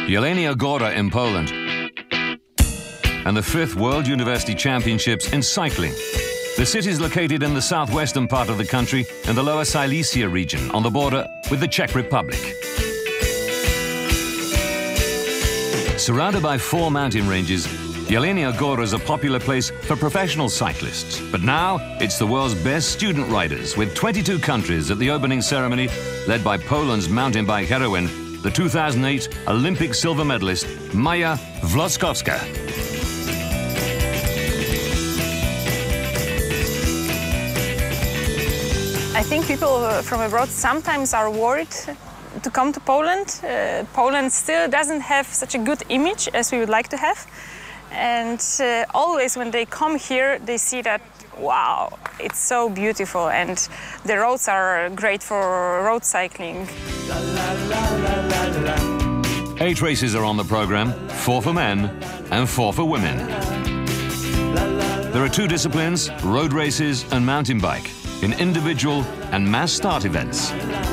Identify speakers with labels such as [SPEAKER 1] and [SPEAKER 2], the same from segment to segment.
[SPEAKER 1] Jelenia Góra in Poland, and the 5th World University Championships in cycling. The city is located in the southwestern part of the country in the Lower Silesia region on the border with the Czech Republic. Surrounded by 4 mountain ranges, Jelenia Góra is a popular place for professional cyclists. But now it's the world's best student riders, with 22 countries at the opening ceremony, led by Poland's mountain bike heroine, the 2008 Olympic silver medalist Maja Wloszkowska.
[SPEAKER 2] I think people from abroad sometimes are worried to come to Poland. Poland still doesn't have such a good image as we would like to have. And always when they come here, they see that, wow, it's so beautiful, and the roads are great for road cycling.
[SPEAKER 1] 8 races are on the program, 4 for men and 4 for women. There are 2 disciplines, road races and mountain bike, in individual and mass start events.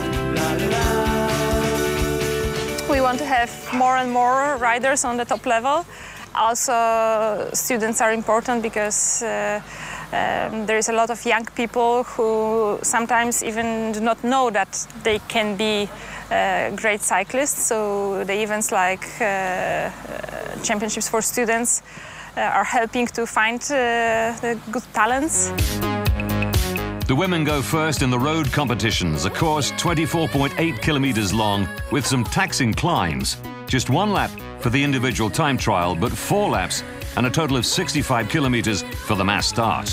[SPEAKER 2] We want to have more and more riders on the top level. Also, students are important because there is a lot of young people who sometimes even do not know that they can be great cyclists. So the events like championships for students are helping to find the good talents.
[SPEAKER 1] The women go first in the road competitions, a course 24.8 kilometers long with some taxing climbs. Just 1 lap for the individual time trial, but 4 laps and a total of 65 kilometers for the mass start.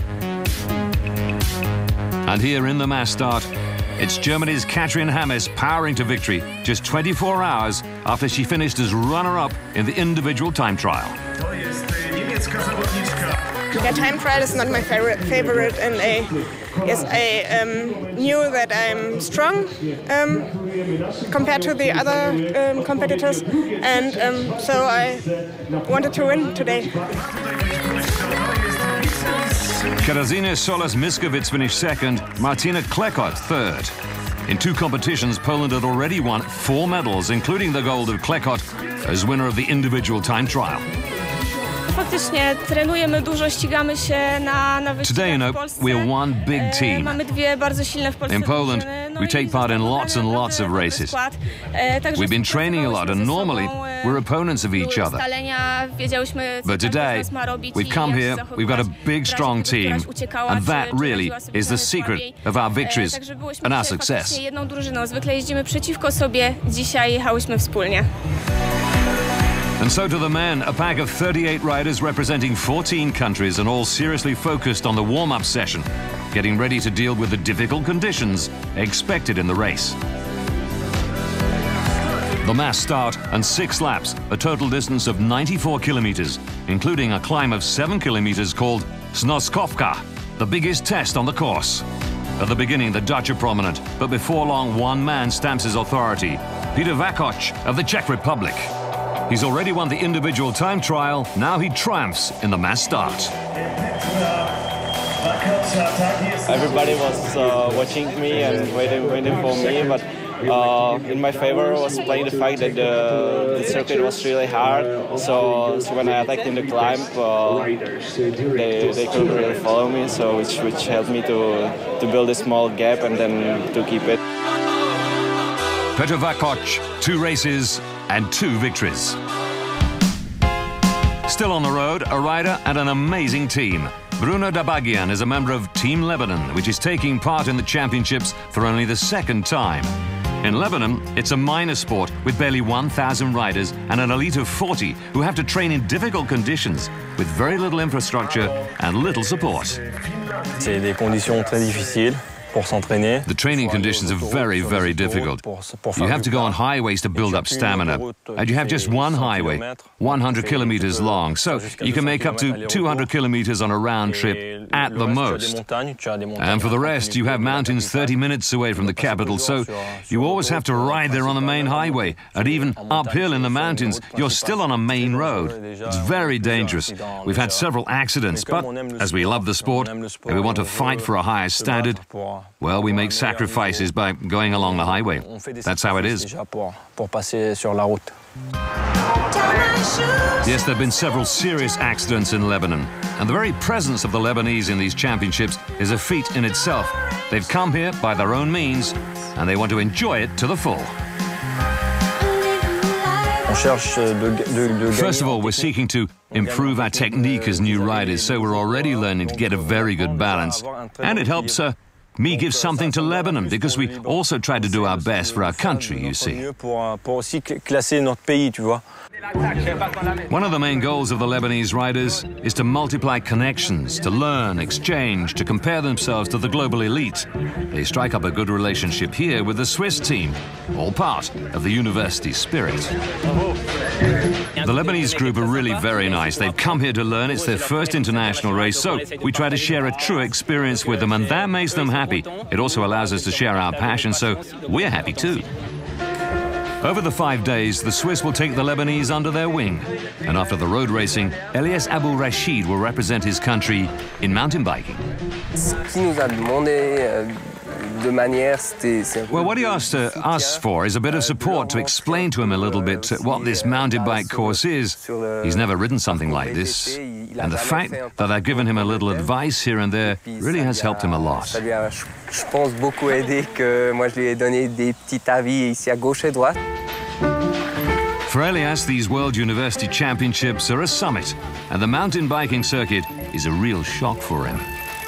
[SPEAKER 1] And here in the mass start, it's Germany's Katrin Hammes powering to victory just 24 hours after she finished as runner-up in the individual time trial.
[SPEAKER 3] Yeah, time trial is not my favorite, and I knew that I'm strong compared to the other competitors, and so I wanted to win today.
[SPEAKER 1] Katarzyna Solis-Miskowicz finished 2nd, Martina Klekot 3rd. In 2 competitions, Poland had already won 4 medals, including the gold of Klekot as winner of the individual time trial.
[SPEAKER 4] Faktycznie trenujemy dużo, ścigamy się na wyścigach.
[SPEAKER 1] Today, you know, we're one big team.
[SPEAKER 4] Mamy 2 bardzo silne w Polsce.
[SPEAKER 1] In Poland, we take part in lots and lots of races. We've been training a lot, and normally we're opponents of each other. But today, we've come here, we've got a big, strong team, and that really is the secret of our victories and our success.
[SPEAKER 4] Jedną drużyną. Zwykle jeździmy przeciwko sobie, dzisiaj jechałyśmy wspólnie.
[SPEAKER 1] And so to the men, a pack of 38 riders representing 14 countries and all seriously focused on the warm-up session, getting ready to deal with the difficult conditions expected in the race. The mass start and 6 laps, a total distance of 94 kilometers, including a climb of 7 kilometers called Snoskovka, the biggest test on the course. At the beginning, the Dutch are prominent, but before long, one man stamps his authority, Peter Vakoc of the Czech Republic. He's already won the individual time trial, now he triumphs in the mass start.
[SPEAKER 5] Everybody was watching me and waiting for me, but in my favor was playing the fact that the circuit was really hard, so when I attacked in the climb, they couldn't really follow me, so which helped me to build a small gap and then to keep it.
[SPEAKER 1] Petr Vakoc, 2 races and 2 victories. Still on the road, a rider and an amazing team. Bruno Dabagian is a member of Team Lebanon, which is taking part in the championships for only the 2nd time. In Lebanon, it's a minor sport with barely 1,000 riders and an elite of 40 who have to train in difficult conditions with very little infrastructure and little support.
[SPEAKER 6] C'est des conditions très difficiles.
[SPEAKER 1] The training conditions are very, very difficult. You have to go on highways to build up stamina, and you have just one highway, 100 kilometers long, so you can make up to 200 kilometers on a round trip at the most. And for the rest, you have mountains 30 minutes away from the capital, so you always have to ride there on the main highway, and even uphill in the mountains, you're still on a main road. It's very dangerous. We've had several accidents, but as we love the sport, and we want to fight for a higher standard, well, we make sacrifices by going along the highway. That's how it is. Yes, there have been several serious accidents in Lebanon, and the very presence of the Lebanese in these championships is a feat in itself. They've come here by their own means, and they want to enjoy it to the full. First of all, we're seeking to improve our technique as new riders, so we're already learning to get a very good balance. And it helps me give something to Lebanon, because we also try to do our best for our country, you see. One of the main goals of the Lebanese riders is to multiply connections, to learn, exchange, to compare themselves to the global elite. They strike up a good relationship here with the Swiss team, all part of the university spirit. The Lebanese group are really very nice. They've come here to learn. It's their first international race, so we try to share a true experience with them, and that makes them happy. It also allows us to share our passion, so we're happy too. Over the 5 days, the Swiss will take the Lebanese under their wing. And after the road racing, Elias Abou Rachid will represent his country in mountain biking. Well, what he asked us for is a bit of support to explain to him a little bit what this mountain bike course is. He's never ridden something like this, and the fact that I've given him a little advice here and there really has helped him a lot. For Elias, these World University Championships are a summit, and the mountain biking circuit is a real shock for him.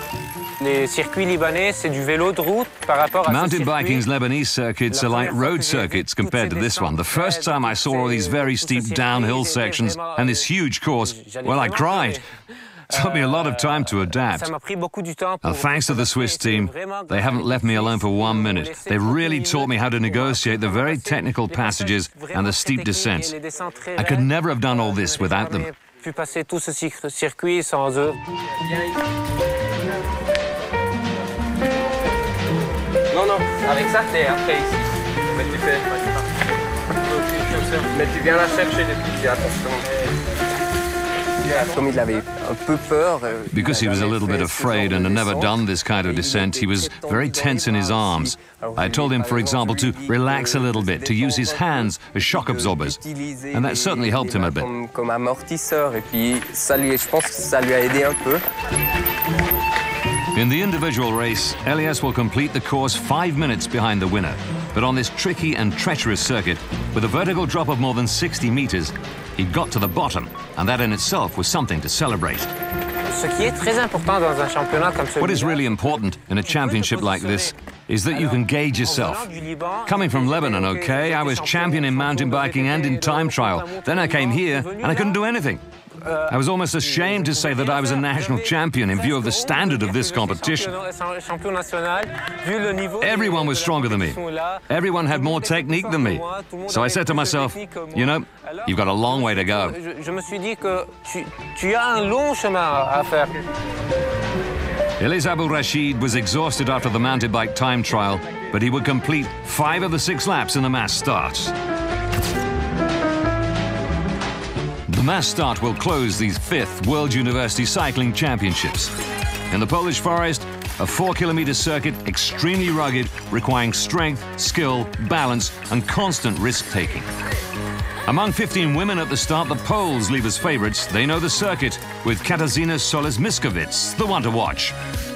[SPEAKER 1] Mountain biking's Lebanese circuits are like road circuits compared to this one. The first time I saw all these very steep downhill sections and this huge course, well, I cried. It took me a lot of time to adapt. And thanks to the Swiss team, they haven't left me alone for 1 minute. They've really taught me how to negotiate the very technical passages and the steep descents. I could never have done all this without them.
[SPEAKER 7] Non, avec ça, c'est après ici. Mais tu fais... Mais tu viens la chercher depuis, attention.
[SPEAKER 1] Because he was a little bit afraid and had never done this kind of descent, he was very tense in his arms. I told him, for example, to relax a little bit, to use his hands as shock absorbers, and that certainly helped him a bit. In the individual race, Elias will complete the course 5 minutes behind the winner. But on this tricky and treacherous circuit, with a vertical drop of more than 60 meters, he got to the bottom, and that in itself was something to celebrate. What is really important in a championship like this is that you can gauge yourself. Coming from Lebanon, okay, I was champion in mountain biking and in time trial. Then I came here and I couldn't do anything. I was almost ashamed to say that I was a national champion in view of the standard of this competition. Everyone was stronger than me. Everyone had more technique than me. So I said to myself, you know, you've got a long way to go. Elias Abou Rachid was exhausted after the mountain bike time trial, but he would complete 5 of the 6 laps in the mass start. The mass start will close these 5th World University Cycling Championships. In the Polish forest, a 4-kilometer circuit, extremely rugged, requiring strength, skill, balance, and constant risk-taking. Among 15 women at the start, the Poles leave as favorites. They know the circuit, with Katarzyna Soles-Miskowicz, the one to watch.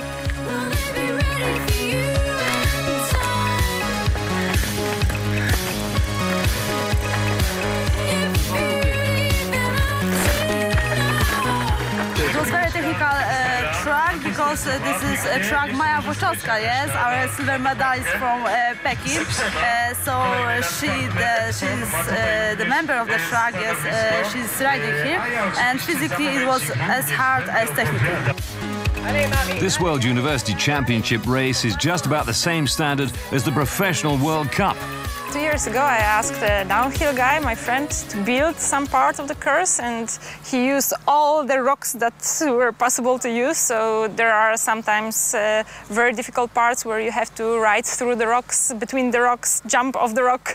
[SPEAKER 8] Track because this is a track Maja Włoszczowska, yes, our silver medalist from Peking. So she's the member of the track, yes, she's riding here, and physically it was as hard as technically.
[SPEAKER 1] This World University Championship race is just about the same standard as the Professional World Cup.
[SPEAKER 2] 2 years ago, I asked a downhill guy, my friend, to build some part of the course, and he used all the rocks that were possible to use. So there are sometimes very difficult parts where you have to ride through the rocks, between the rocks, jump off the rock.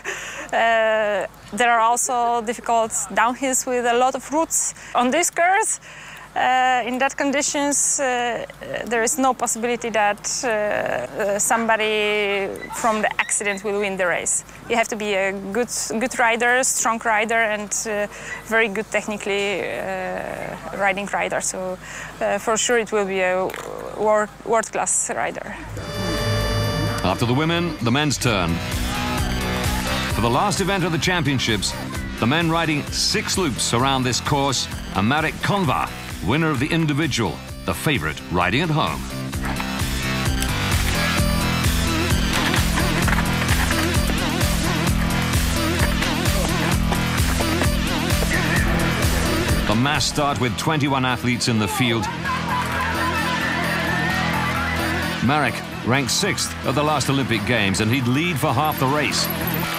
[SPEAKER 2] There are also difficult downhills with a lot of roots. On this course, In that conditions, there is no possibility that somebody from the accident will win the race. You have to be a good rider, strong rider, and very good technically riding rider. So for sure it will be a world-class rider.
[SPEAKER 1] After the women, the men's turn. For the last event of the championships, the men riding 6 loops around this course, and Marek Konva, winner of the individual, the favorite riding at home. The mass start with 21 athletes in the field. Marek ranked 6th at the last Olympic Games, and he'd lead for half the race.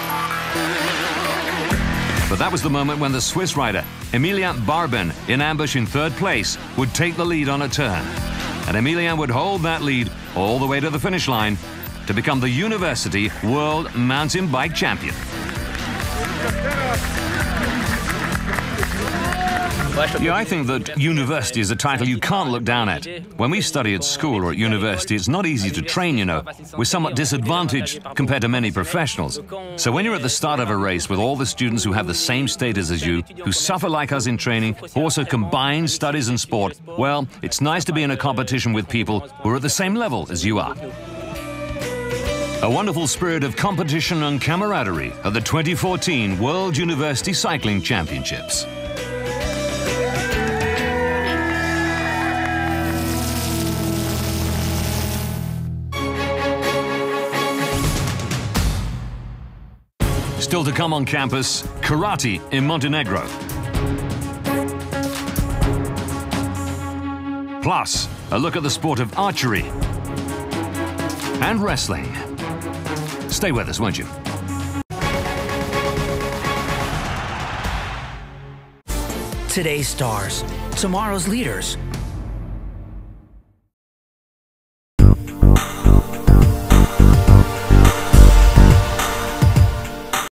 [SPEAKER 1] But that was the moment when the Swiss rider, Emilian Barben, in ambush in 3rd place, would take the lead on a turn. And Emilian would hold that lead all the way to the finish line to become the University World Mountain Bike Champion. Yeah, I think that university is a title you can't look down at. When we study at school or at university, it's not easy to train, you know. We're somewhat disadvantaged compared to many professionals. So when you're at the start of a race with all the students who have the same status as you, who suffer like us in training, who also combine studies and sport, well, it's nice to be in a competition with people who are at the same level as you are. A wonderful spirit of competition and camaraderie at the 2014 World University Cycling Championships. Still to come on campus, karate in Montenegro. Plus, a look at the sport of archery and wrestling. Stay with us, won't you?
[SPEAKER 9] Today's stars, tomorrow's leaders.